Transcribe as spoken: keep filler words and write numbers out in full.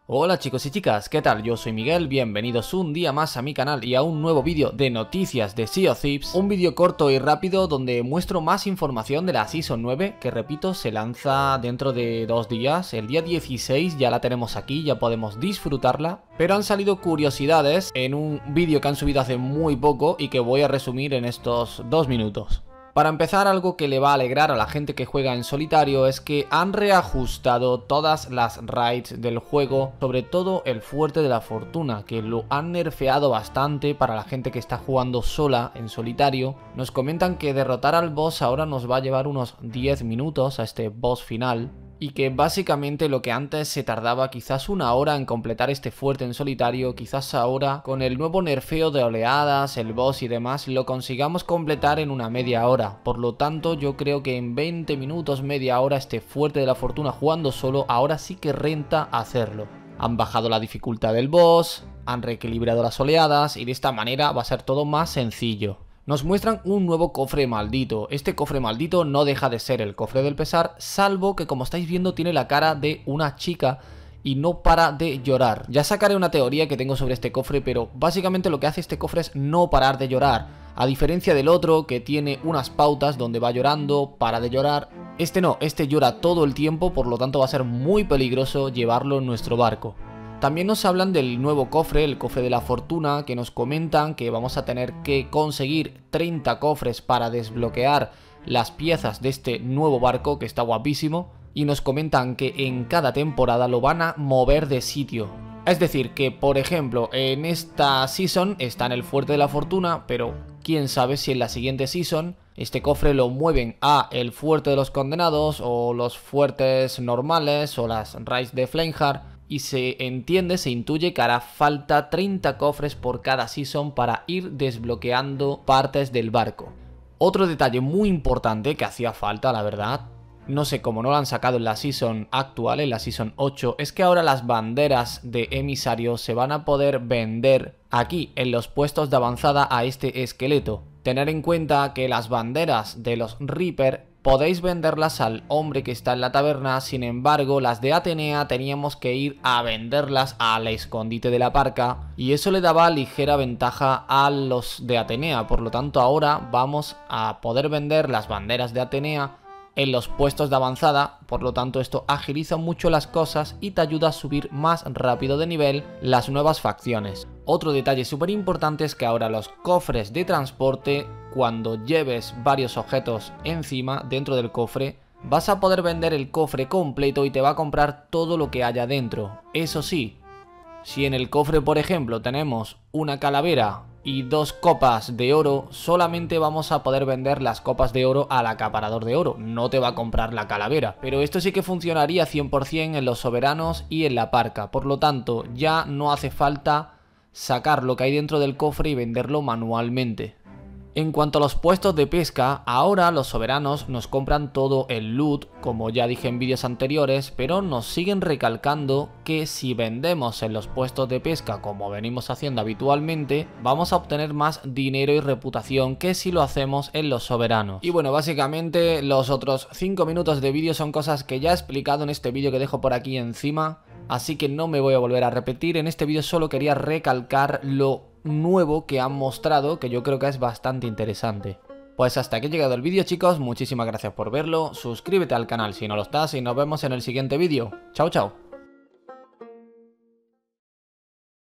Hola chicos y chicas, ¿qué tal? Yo soy Miguel, bienvenidos un día más a mi canal y a un nuevo vídeo de noticias de Sea of Thieves. Un vídeo corto y rápido donde muestro más información de la Season nueve, que repito, se lanza dentro de dos días. El día dieciséis ya la tenemos aquí, ya podemos disfrutarla. Pero han salido curiosidades en un vídeo que han subido hace muy poco y que voy a resumir en estos dos minutos. Para empezar, algo que le va a alegrar a la gente que juega en solitario es que han reajustado todas las raids del juego, sobre todo el Fuerte de la Fortuna, que lo han nerfeado bastante para la gente que está jugando sola en solitario. Nos comentan que derrotar al boss ahora nos va a llevar unos diez minutos a este boss final. Y que básicamente lo que antes se tardaba quizás una hora en completar este fuerte en solitario, quizás ahora con el nuevo nerfeo de oleadas, el boss y demás lo consigamos completar en una media hora. Por lo tanto yo creo que en veinte minutos, media hora, este fuerte de la fortuna jugando solo ahora sí que renta hacerlo. Han bajado la dificultad del boss, han reequilibrado las oleadas y de esta manera va a ser todo más sencillo. Nos muestran un nuevo cofre maldito. Este cofre maldito no deja de ser el cofre del pesar, salvo que, como estáis viendo, tiene la cara de una chica y no para de llorar. Ya sacaré una teoría que tengo sobre este cofre, pero básicamente lo que hace este cofre es no parar de llorar. A diferencia del otro, que tiene unas pautas donde va llorando, para de llorar. Este no, este llora todo el tiempo, por lo tanto va a ser muy peligroso llevarlo en nuestro barco. También nos hablan del nuevo cofre, el cofre de la fortuna, que nos comentan que vamos a tener que conseguir treinta cofres para desbloquear las piezas de este nuevo barco, que está guapísimo. Y nos comentan que en cada temporada lo van a mover de sitio. Es decir, que por ejemplo en esta season está en el Fuerte de la Fortuna, pero quién sabe si en la siguiente season este cofre lo mueven a el Fuerte de los Condenados, o los fuertes normales, o las raids de Flameheart. Y se entiende, se intuye que hará falta treinta cofres por cada season para ir desbloqueando partes del barco. Otro detalle muy importante que hacía falta, la verdad, no sé cómo no lo han sacado en la season actual, en la season ocho, es que ahora las banderas de emisarios se van a poder vender aquí en los puestos de avanzada a este esqueleto. Tener en cuenta que las banderas de los Reaper podéis venderlas al hombre que está en la taberna, sin embargo las de Atenea teníamos que ir a venderlas al escondite de la parca y eso le daba ligera ventaja a los de Atenea. Por lo tanto ahora vamos a poder vender las banderas de Atenea en los puestos de avanzada, por lo tanto esto agiliza mucho las cosas y te ayuda a subir más rápido de nivel las nuevas facciones. Otro detalle súper importante es que ahora los cofres de transporte, cuando lleves varios objetos encima dentro del cofre, vas a poder vender el cofre completo y te va a comprar todo lo que haya dentro. Eso sí, si en el cofre por ejemplo tenemos una calavera y dos copas de oro, solamente vamos a poder vender las copas de oro al acaparador de oro, no te va a comprar la calavera. Pero esto sí que funcionaría cien por cien en los soberanos y en la parca, por lo tanto ya no hace falta sacar lo que hay dentro del cofre y venderlo manualmente. En cuanto a los puestos de pesca, ahora los soberanos nos compran todo el loot, como ya dije en vídeos anteriores, pero nos siguen recalcando que si vendemos en los puestos de pesca como venimos haciendo habitualmente, vamos a obtener más dinero y reputación que si lo hacemos en los soberanos. Y bueno, básicamente los otros cinco minutos de vídeo son cosas que ya he explicado en este vídeo que dejo por aquí encima, así que no me voy a volver a repetir. En este vídeo solo quería recalcar lo nuevo que han mostrado, que yo creo que es bastante interesante. Pues hasta aquí ha llegado el vídeo, chicos, muchísimas gracias por verlo, suscríbete al canal si no lo estás y nos vemos en el siguiente vídeo. Chao, chao.